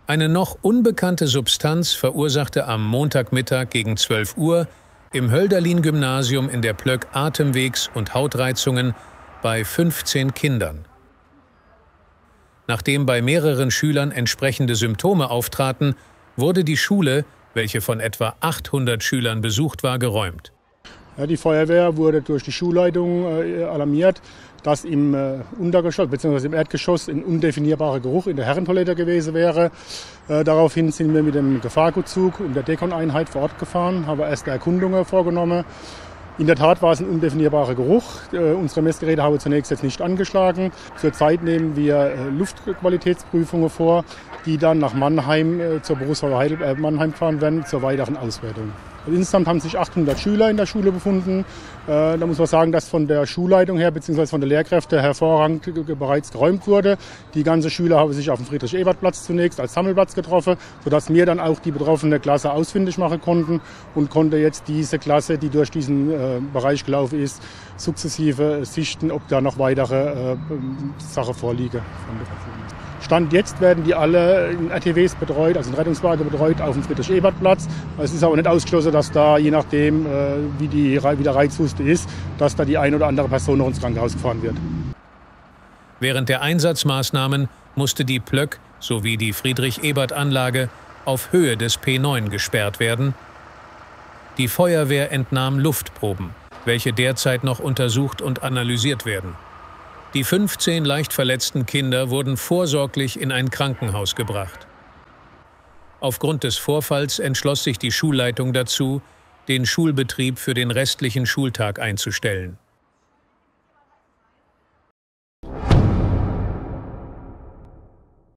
Eine noch unbekannte Substanz verursachte am Montagmittag gegen 12 Uhr im Hölderlin-Gymnasium in der Plöck Atemwegs- und Hautreizungen bei 15 Kindern. Nachdem bei mehreren Schülern entsprechende Symptome auftraten, wurde die Schule, welche von etwa 800 Schülern besucht war, geräumt. Ja, die Feuerwehr wurde durch die Schulleitung alarmiert, dass im Untergeschoss bzw. im Erdgeschoss ein undefinierbarer Geruch in der Herrentoilette gewesen wäre. Daraufhin sind wir mit dem Gefahrgutzug und der Dekon-Einheit vor Ort gefahren, haben erste Erkundungen vorgenommen. In der Tat war es ein undefinierbarer Geruch. Unsere Messgeräte haben zunächst jetzt nicht angeschlagen. Zurzeit nehmen wir Luftqualitätsprüfungen vor, die dann nach Mannheim zur Berufsfeuerwehr Mannheim gefahren werden zur weiteren Auswertung. Insgesamt haben sich 800 Schüler in der Schule befunden. Da muss man sagen, dass von der Schulleitung her bzw. von der Lehrkräfte hervorragend bereits geräumt wurde. Die ganzen Schüler haben sich auf dem Friedrich-Ebert-Platz zunächst als Sammelplatz getroffen, sodass wir dann auch die betroffene Klasse ausfindig machen konnten und konnte jetzt diese Klasse, die durch diesen Bereich gelaufen ist, sukzessive sichten, ob da noch weitere Sachen vorliegen. Stand jetzt werden die alle in RTWs betreut, also in Rettungswagen betreut, auf dem Friedrich-Ebert-Platz. Es ist aber nicht ausgeschlossen, dass da, je nachdem, wie der Reizhuste ist, dass da die eine oder andere Person noch ins Krankenhaus gefahren wird. Während der Einsatzmaßnahmen musste die Plöck sowie die Friedrich-Ebert-Anlage auf Höhe des P9 gesperrt werden. Die Feuerwehr entnahm Luftproben, welche derzeit noch untersucht und analysiert werden. Die 15 leicht verletzten Kinder wurden vorsorglich in ein Krankenhaus gebracht. Aufgrund des Vorfalls entschloss sich die Schulleitung dazu, den Schulbetrieb für den restlichen Schultag einzustellen.